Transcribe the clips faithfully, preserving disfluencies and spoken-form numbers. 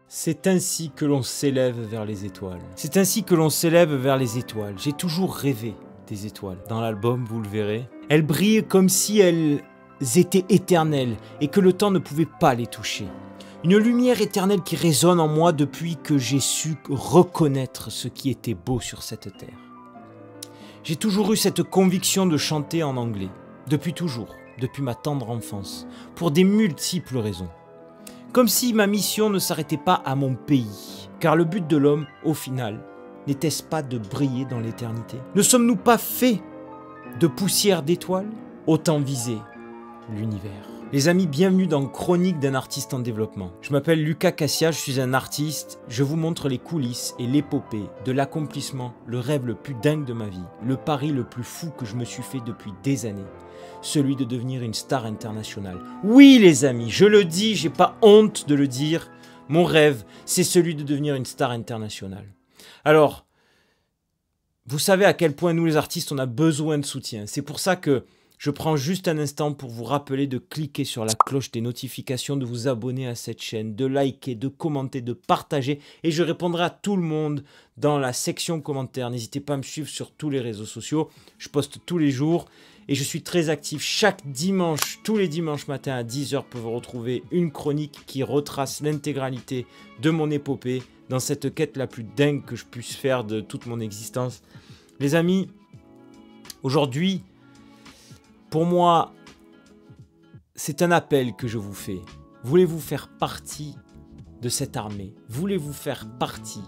C'est ainsi que l'on s'élève vers les étoiles. C'est ainsi que l'on s'élève vers les étoiles. J'ai toujours rêvé des étoiles. Dans l'album, vous le verrez, elles brillent comme si elles étaient éternelles et que le temps ne pouvait pas les toucher. Une lumière éternelle qui résonne en moi depuis que j'ai su reconnaître ce qui était beau sur cette terre. J'ai toujours eu cette conviction de chanter en anglais. Depuis toujours, depuis ma tendre enfance, pour des multiples raisons. Comme si ma mission ne s'arrêtait pas à mon pays. Car le but de l'homme, au final, n'était-ce pas de briller dans l'éternité? Ne sommes-nous pas faits de poussière d'étoiles? Autant viser l'univers. Les amis, bienvenue dans Chronique d'un artiste en développement. Je m'appelle Lucas Cassia, je suis un artiste. Je vous montre les coulisses et l'épopée de l'accomplissement, le rêve le plus dingue de ma vie, le pari le plus fou que je me suis fait depuis des années. Celui de devenir une star internationale. Oui les amis, je le dis, j'ai pas honte de le dire. Mon rêve, c'est celui de devenir une star internationale. Alors, vous savez à quel point nous les artistes, on a besoin de soutien. C'est pour ça que je prends juste un instant pour vous rappeler de cliquer sur la cloche des notifications, de vous abonner à cette chaîne, de liker, de commenter, de partager. Et je répondrai à tout le monde dans la section commentaires. N'hésitez pas à me suivre sur tous les réseaux sociaux. Je poste tous les jours. Et je suis très actif chaque dimanche, tous les dimanches matin à dix heures pour vous retrouver une chronique qui retrace l'intégralité de mon épopée dans cette quête la plus dingue que je puisse faire de toute mon existence. Les amis, aujourd'hui, pour moi, c'est un appel que je vous fais. Voulez-vous faire partie de cette armée? Voulez-vous faire partie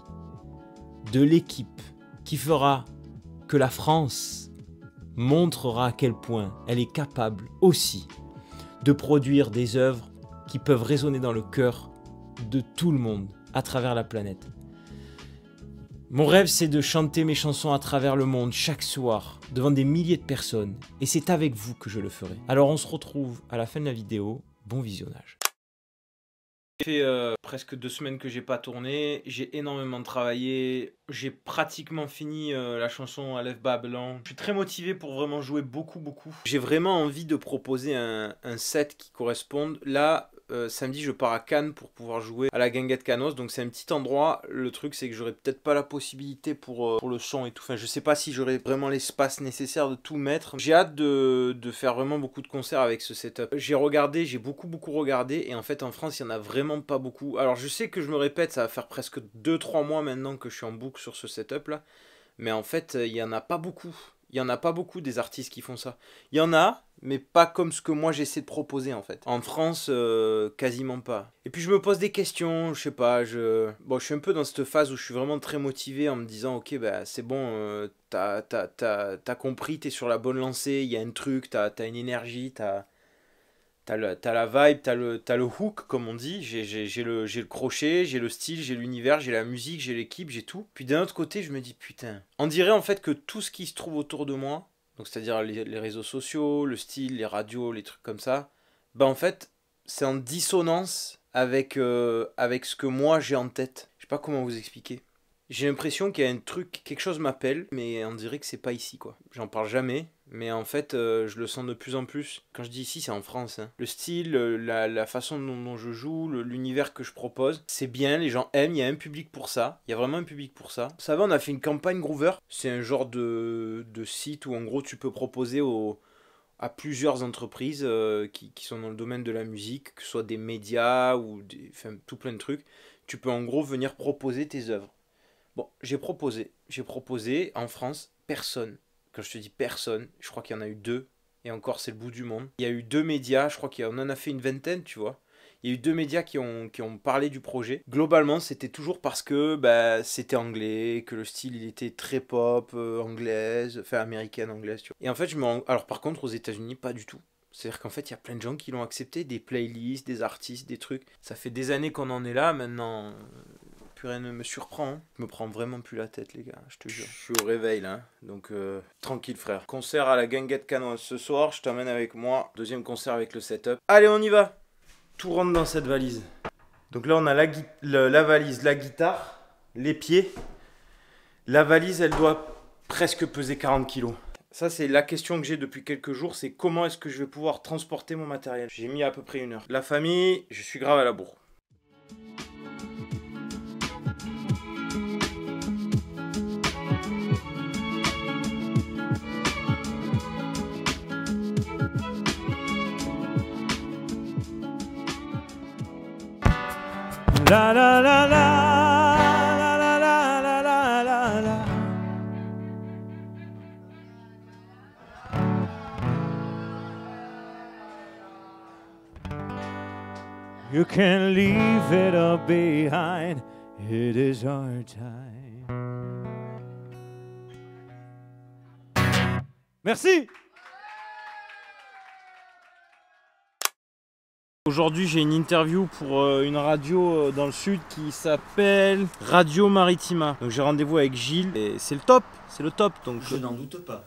de l'équipe qui fera que la France montrera à quel point elle est capable aussi de produire des œuvres qui peuvent résonner dans le cœur de tout le monde à travers la planète. Mon rêve, c'est de chanter mes chansons à travers le monde chaque soir devant des milliers de personnes et c'est avec vous que je le ferai. Alors on se retrouve à la fin de la vidéo. Bon visionnage. Ça fait euh, presque deux semaines que j'ai pas tourné, j'ai énormément travaillé, j'ai pratiquement fini euh, la chanson Alef Ba Blanc. Je suis très motivé pour vraiment jouer beaucoup beaucoup. J'ai vraiment envie de proposer un, un set qui corresponde. Là, euh, samedi je pars à Cannes pour pouvoir jouer à la Guinguette Canos, donc c'est un petit endroit. Le truc c'est que j'aurais peut-être pas la possibilité pour, euh, pour le son et tout. Enfin je sais pas si j'aurais vraiment l'espace nécessaire de tout mettre. J'ai hâte de, de faire vraiment beaucoup de concerts avec ce setup. J'ai regardé, j'ai beaucoup beaucoup regardé et en fait en France il y en a vraiment pas beaucoup. Alors je sais que je me répète, ça va faire presque deux trois mois maintenant que je suis en boucle sur ce setup là, mais en fait il y en a pas beaucoup. Il y en a pas beaucoup des artistes qui font ça. Il y en a, mais pas comme ce que moi j'essaie de proposer en fait. En France, euh, quasiment pas. Et puis je me pose des questions, je sais pas, je... Bon, je suis un peu dans cette phase où je suis vraiment très motivé en me disant, ok, bah c'est bon, euh, t'as, t'as, t'as, t'as compris, t'es sur la bonne lancée, il y a un truc, t'as, t'as une énergie, t'as... T'as, le, t'as la vibe, t'as le, t'as le hook, comme on dit. J'ai, j'ai, j'ai, le, j'ai le crochet, j'ai le style, j'ai l'univers, j'ai la musique, j'ai l'équipe, j'ai tout. Puis d'un autre côté, je me dis, putain. On dirait en fait que tout ce qui se trouve autour de moi, donc c'est-à-dire les, les réseaux sociaux, le style, les radios, les trucs comme ça, bah en fait, c'est en dissonance avec, euh, avec ce que moi j'ai en tête. Je sais pas comment vous expliquer. J'ai l'impression qu'il y a un truc, quelque chose m'appelle, mais on dirait que c'est pas ici quoi. J'en parle jamais, mais en fait euh, je le sens de plus en plus. Quand je dis ici, c'est en France. Hein. Le style, la, la façon dont, dont je joue, le, l'univers que je propose, c'est bien, les gens aiment, il y a un public pour ça. Il y a vraiment un public pour ça. Vous savez, on a fait une campagne Groover. C'est un genre de, de site où en gros tu peux proposer au... à plusieurs entreprises euh, qui, qui sont dans le domaine de la musique, que ce soit des médias ou des, enfin, tout plein de trucs. Tu peux en gros venir proposer tes œuvres. Bon, j'ai proposé, j'ai proposé en France, personne. Quand je te dis personne, je crois qu'il y en a eu deux, et encore c'est le bout du monde. Il y a eu deux médias, je crois qu'on en a fait une vingtaine, tu vois. Il y a eu deux médias qui ont, qui ont parlé du projet. Globalement, c'était toujours parce que bah, c'était anglais, que le style il était très pop, euh, anglaise, enfin américaine, anglaise, tu vois. Et en fait, je me rends... Alors par contre, aux États-Unis, pas du tout. C'est-à-dire qu'en fait, il y a plein de gens qui l'ont accepté, des playlists, des artistes, des trucs. Ça fait des années qu'on en est là, maintenant... Rien ne me surprend, hein. Je me prends vraiment plus la tête les gars, je te jure. Je suis au réveil là, donc euh, tranquille frère. Concert à la Guinguette Canos ce soir, je t'emmène avec moi. Deuxième concert avec le setup. Allez on y va. Tout rentre dans cette valise. Donc là on a la, le, la valise, la guitare, les pieds. La valise elle doit presque peser quarante kilos. Ça c'est la question que j'ai depuis quelques jours, c'est comment est-ce que je vais pouvoir transporter mon matériel. J'ai mis à peu près une heure. La famille, je suis grave à la bourre. La la la la la la la la la la la. You can leave it all behind. It is our time. Merci. Aujourd'hui, j'ai une interview pour euh, une radio euh, dans le sud qui s'appelle Radio Maritima. Donc j'ai rendez-vous avec Gilles et c'est le top, c'est le top. Donc je n'en doute pas.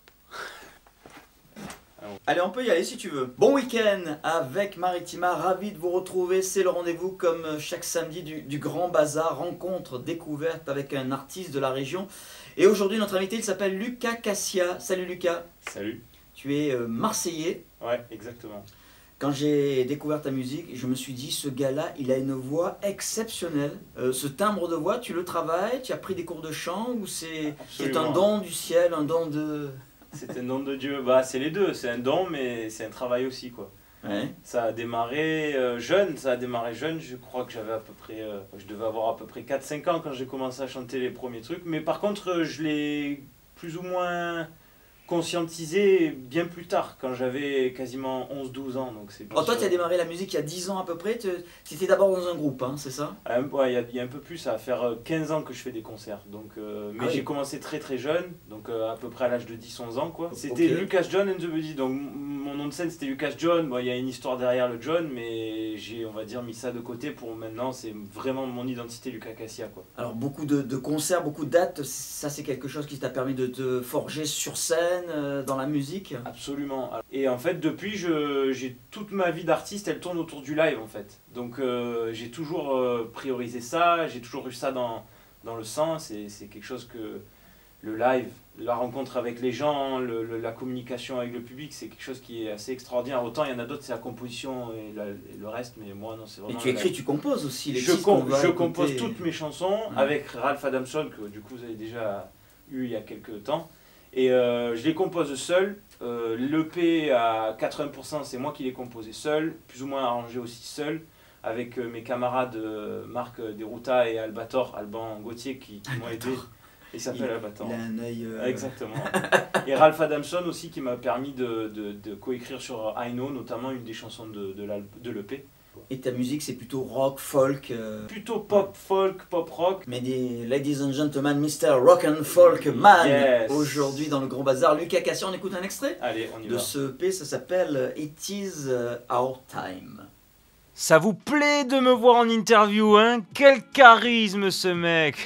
Allez, on peut y aller si tu veux. Bon week-end avec Maritima, ravi de vous retrouver. C'est le rendez-vous comme chaque samedi du, du Grand Bazar, rencontre, découverte avec un artiste de la région. Et aujourd'hui, notre invité, il s'appelle Lucas Cassia. Salut Lucas. Salut. Tu es euh, Marseillais. Ouais, exactement. Quand j'ai découvert ta musique, je me suis dit, ce gars-là, il a une voix exceptionnelle. Euh, ce timbre de voix, tu le travailles, tu as pris des cours de chant ou c'est un don du ciel, un don de... C'est un don de Dieu. Bah, c'est les deux, c'est un don, mais c'est un travail aussi, quoi. Ouais. Ça a démarré euh, jeune, ça a démarré jeune, je crois que j'avais à peu près, euh, je devais avoir à peu près quatre cinq ans quand j'ai commencé à chanter les premiers trucs, mais par contre, je l'ai plus ou moins conscientisé bien plus tard, quand j'avais quasiment onze douze ans. Donc c'est oh, toi, tu as démarré la musique il y a dix ans à peu près, tu étais d'abord dans un groupe, hein, c'est ça? euh, Ouais, il y, y a un peu plus, ça va faire quinze ans que je fais des concerts. Donc, euh, mais ah, j'ai oui. commencé très très jeune, donc euh, à peu près à l'âge de dix onze ans, quoi. C'était okay. Lucas John and the Buddy, donc mon nom de scène c'était Lucas John. Bon, il y a une histoire derrière le John, mais j'ai, on va dire, mis ça de côté pour maintenant, c'est vraiment mon identité Lucas Cassia, quoi. Alors beaucoup de, de concerts, beaucoup de dates, ça c'est quelque chose qui t'a permis de te forger sur scène, euh, dans la musique? Absolument. Et en fait, depuis, je, j'ai toute ma vie d'artiste, elle tourne autour du live, en fait. Donc, euh, j'ai toujours euh, priorisé ça, j'ai toujours eu ça dans, dans le sang. C'est, c'est quelque chose que le live, la rencontre avec les gens, le, le, la communication avec le public, c'est quelque chose qui est assez extraordinaire. Autant il y en a d'autres, c'est la composition et, la, et le reste, mais moi, non, c'est vraiment... Et tu écris, tu composes aussi les Je, com je compose écouter. toutes mes chansons mmh. avec Ralph Adamson, que du coup, vous avez déjà eu il y a quelques temps. Et euh, je les compose seul. Euh, L'E P à quatre-vingts pour cent, c'est moi qui l'ai composé seul, plus ou moins arrangé aussi seul, avec euh, mes camarades euh, Marc Deruta et Albator, Alban Gauthier, qui, qui m'ont aidé. Il s'appelle Albator. Il a un œil... Euh... Exactement. Et Ralph Adamson aussi, qui m'a permis de, de, de coécrire sur I Know, notamment une des chansons de, de, de l'E P. Et ta musique, c'est plutôt rock, folk euh... Plutôt pop, folk, pop rock. Mais des ladies and gentlemen, mister Rock and Folk Man. Yes. Aujourd'hui dans le Grand Bazar, Lucas Cassia, on écoute un extrait. Allez, on y de va. De ce E P, ça s'appelle It Is Our Time. Ça vous plaît de me voir en interview, hein? Quel charisme ce mec.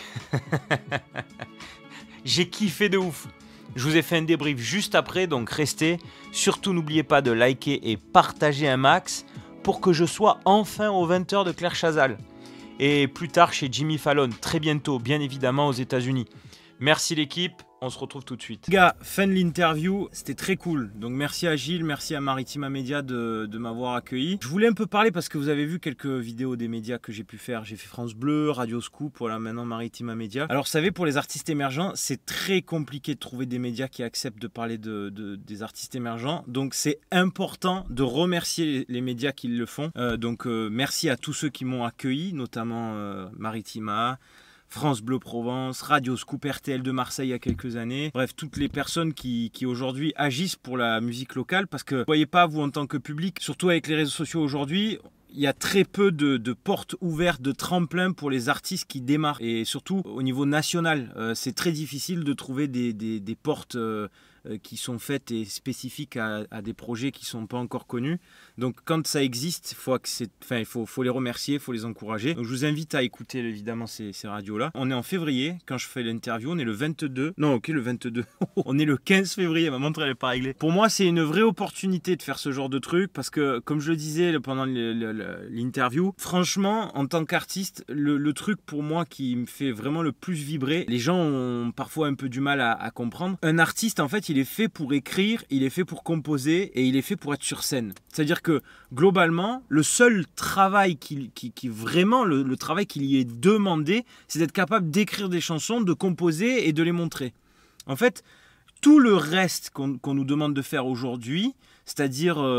J'ai kiffé de ouf. Je vous ai fait un débrief juste après, donc restez. Surtout n'oubliez pas de liker et partager un max pour que je sois enfin aux vingt heures de Claire Chazal. Et plus tard chez Jimmy Fallon, très bientôt, bien évidemment aux États-Unis. Merci l'équipe, on se retrouve tout de suite. Les gars, fin de l'interview, c'était très cool. Donc merci à Gilles, merci à Maritima Media de, de m'avoir accueilli. Je voulais un peu parler parce que vous avez vu quelques vidéos des médias que j'ai pu faire. J'ai fait France Bleu, Radio Scoop, voilà maintenant Maritima Media. Alors vous savez, pour les artistes émergents, c'est très compliqué de trouver des médias qui acceptent de parler de, de, des artistes émergents. Donc c'est important de remercier les médias qui le font. Euh, donc euh, merci à tous ceux qui m'ont accueilli, notamment euh, Maritima, France Bleu Provence, Radio Scoop, R T L de Marseille il y a quelques années. Bref, toutes les personnes qui, qui aujourd'hui agissent pour la musique locale, parce que vous ne voyez pas, vous en tant que public, surtout avec les réseaux sociaux aujourd'hui, il y a très peu de, de portes ouvertes, de tremplins pour les artistes qui démarrent. Et surtout au niveau national, euh, c'est très difficile de trouver des, des, des portes euh, qui sont faites et spécifiques à, à des projets qui ne sont pas encore connus. Donc quand ça existe, faut enfin, il faut, faut les remercier, il faut les encourager. Donc je vous invite à écouter évidemment ces, ces radios-là. On est en février, quand je fais l'interview, on est le vingt-deux. Non, ok, le vingt-deux. On est le quinze février, ma montre elle n'est pas réglée. Pour moi, c'est une vraie opportunité de faire ce genre de truc parce que, comme je le disais pendant l'interview, franchement, en tant qu'artiste, le, le truc pour moi qui me fait vraiment le plus vibrer, les gens ont parfois un peu du mal à, à comprendre. Un artiste, en fait, il est fait pour écrire, il est fait pour composer et il est fait pour être sur scène. C'est-à-dire que globalement, le seul travail qui, qui, qui vraiment, le, le travail qu'il y est demandé, c'est d'être capable d'écrire des chansons, de composer et de les montrer. En fait, tout le reste qu'on qu'on nous demande de faire aujourd'hui, c'est-à-dire euh,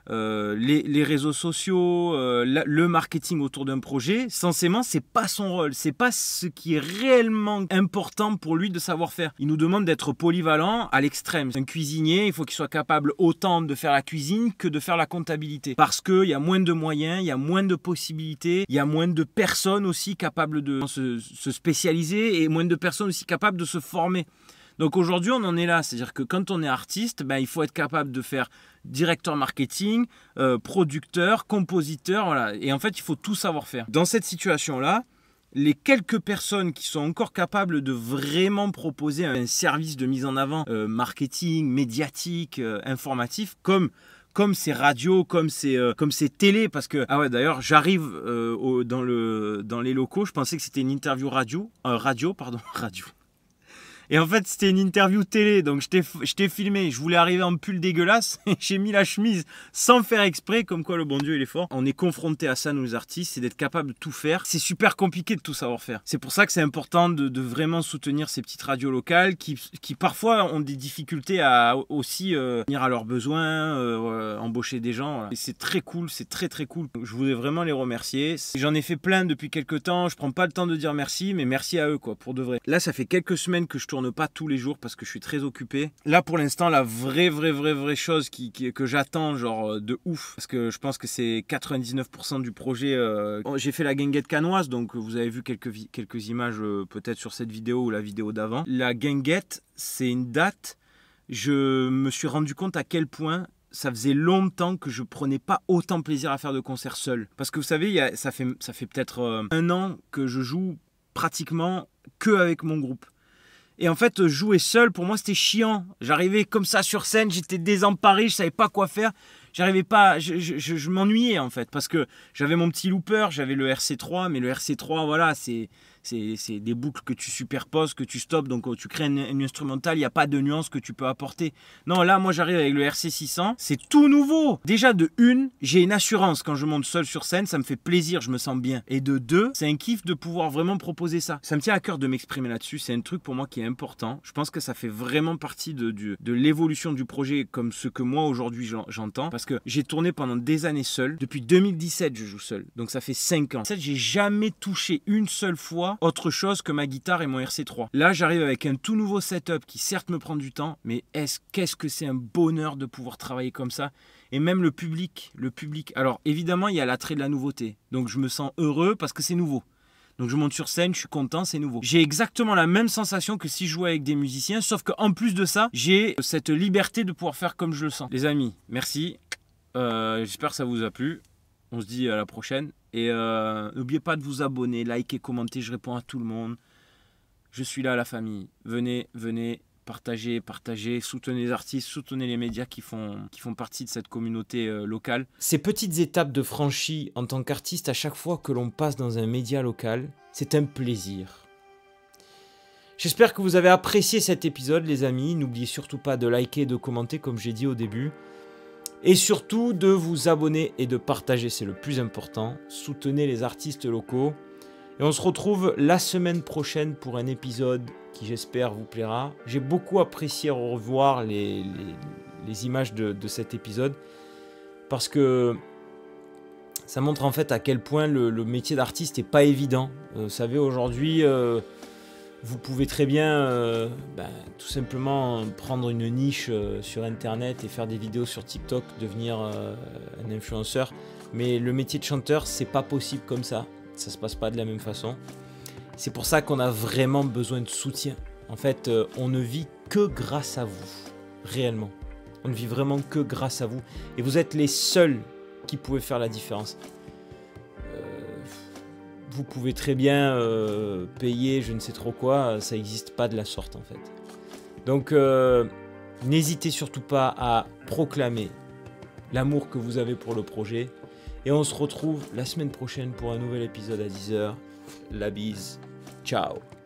euh, les, les réseaux sociaux, euh, la, le marketing autour d'un projet, censément, c'est pas son rôle. C'est pas ce qui est réellement important pour lui de savoir faire. Il nous demande d'être polyvalent à l'extrême. Un cuisinier, il faut qu'il soit capable autant de faire la cuisine que de faire la comptabilité. Parce qu'il y a moins de moyens, il y a moins de possibilités, il y a moins de personnes aussi capables de se, se spécialiser et moins de personnes aussi capables de se former. Donc aujourd'hui, on en est là. C'est-à-dire que quand on est artiste, ben, il faut être capable de faire directeur marketing, euh, producteur, compositeur, voilà. Et en fait, il faut tout savoir faire. Dans cette situation-là, les quelques personnes qui sont encore capables de vraiment proposer un service de mise en avant euh, marketing, médiatique, euh, informatif, comme... comme ces radios, comme ces, euh, comme ces télés, parce que, ah ouais, d'ailleurs, j'arrive euh, au, dans, le, dans les locaux, je pensais que c'était une interview radio, euh, radio, pardon, radio. Et en fait, c'était une interview télé, donc je t'ai filmé. Je voulais arriver en pull dégueulasse et j'ai mis la chemise sans faire exprès, comme quoi le bon Dieu, il est fort. On est confronté à ça, nous les artistes, c'est d'être capable de tout faire. C'est super compliqué de tout savoir faire. C'est pour ça que c'est important de, de vraiment soutenir ces petites radios locales qui, qui parfois ont des difficultés à aussi euh, venir à leurs besoins, euh, embaucher des gens. Voilà. Et c'est très cool, c'est très très cool. Je voulais vraiment les remercier. J'en ai fait plein depuis quelques temps. Je prends pas le temps de dire merci, mais merci à eux, quoi, pour de vrai. Là, ça fait quelques semaines que je tourne pas tous les jours parce que je suis très occupé. Là pour l'instant, la vraie vraie vraie vraie chose qui, qui, que j'attends genre de ouf, parce que je pense que c'est quatre-vingt-dix-neuf pour cent du projet. Euh, j'ai fait la guinguette cannoise, donc vous avez vu quelques, quelques images euh, peut-être sur cette vidéo ou la vidéo d'avant. La guinguette, c'est une date, je me suis rendu compte à quel point ça faisait longtemps que je prenais pas autant plaisir à faire de concerts seul. Parce que vous savez, il y a, ça fait, ça fait peut-être euh, un an que je joue pratiquement que avec mon groupe. Et en fait, jouer seul, pour moi, c'était chiant. J'arrivais comme ça sur scène, j'étais désemparé, je savais pas quoi faire. J'arrivais pas, je, je, je, je m'ennuyais en fait, parce que j'avais mon petit looper, j'avais le R C trois, mais le R C trois, voilà, c'est c'est des boucles que tu superposes, que tu stops, donc tu crées une, une instrumentale, il n'y a pas de nuance que tu peux apporter. Non, là, moi, j'arrive avec le R C six cents, c'est tout nouveau. Déjà, de une, j'ai une assurance quand je monte seul sur scène, ça me fait plaisir, je me sens bien. Et de deux, c'est un kiff de pouvoir vraiment proposer ça. Ça me tient à cœur de m'exprimer là-dessus, c'est un truc pour moi qui est important. Je pense que ça fait vraiment partie de, de, de l'évolution du projet comme ce que moi, aujourd'hui, j'entends. Parce que j'ai tourné pendant des années seul. Depuis deux mille dix-sept, je joue seul. Donc ça fait cinq ans. En fait, j'ai jamais touché une seule fois autre chose que ma guitare et mon R C trois. Là, j'arrive avec un tout nouveau setup qui certes me prend du temps, mais est-ce qu'est-ce que c'est un bonheur de pouvoir travailler comme ça. Et même le public, le public. Alors évidemment, il y a l'attrait de la nouveauté. Donc je me sens heureux parce que c'est nouveau. Donc je monte sur scène, je suis content, c'est nouveau. J'ai exactement la même sensation que si je jouais avec des musiciens, sauf qu'en plus de ça, j'ai cette liberté de pouvoir faire comme je le sens. Les amis, merci. Euh, J'espère que ça vous a plu. On se dit à la prochaine. Et euh, n'oubliez pas de vous abonner, liker, commenter. Je réponds à tout le monde. Je suis là, la famille. Venez, venez, partagez, partagez. Soutenez les artistes, soutenez les médias qui font, qui font partie de cette communauté euh, locale. Ces petites étapes de franchie en tant qu'artiste, à chaque fois que l'on passe dans un média local, c'est un plaisir. J'espère que vous avez apprécié cet épisode, les amis. N'oubliez surtout pas de liker et de commenter, comme j'ai dit au début. Et surtout de vous abonner et de partager, c'est le plus important. Soutenez les artistes locaux. Et on se retrouve la semaine prochaine pour un épisode qui, j'espère, vous plaira. J'ai beaucoup apprécié revoir les, les, les images de, de cet épisode parce que ça montre en fait à quel point le, le métier d'artiste n'est pas évident. Euh, vous savez, aujourd'hui... Euh, Vous pouvez très bien euh, ben, tout simplement prendre une niche euh, sur internet et faire des vidéos sur TikTok, devenir euh, un influenceur. Mais le métier de chanteur, c'est pas possible comme ça. Ça se passe pas de la même façon. C'est pour ça qu'on a vraiment besoin de soutien. En fait, euh, on ne vit que grâce à vous, réellement. On ne vit vraiment que grâce à vous. Et vous êtes les seuls qui pouvez faire la différence. Vous pouvez très bien euh, payer je ne sais trop quoi, ça n'existe pas de la sorte en fait. Donc euh, n'hésitez surtout pas à proclamer l'amour que vous avez pour le projet. Et on se retrouve la semaine prochaine pour un nouvel épisode à dix heures. La bise, ciao.